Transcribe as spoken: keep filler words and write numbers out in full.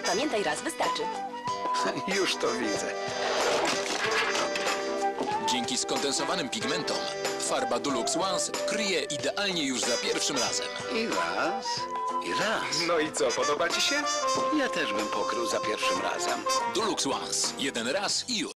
Pamiętaj, raz wystarczy. Już to widzę. Dzięki skondensowanym pigmentom farba Dulux Once kryje idealnie już za pierwszym razem. I raz, i raz. No i co, podoba ci się? Ja też bym pokrył za pierwszym razem. Dulux Once. Jeden raz i już.